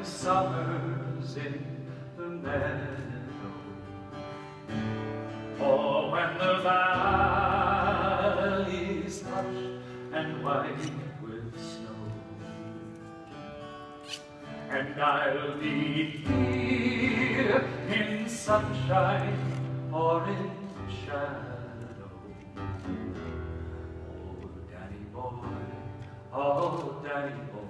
summer's in the meadow, or when the valley's hushed and white with snow, and I'll be here in sunshine or in shadow. Oh, Daddy boy,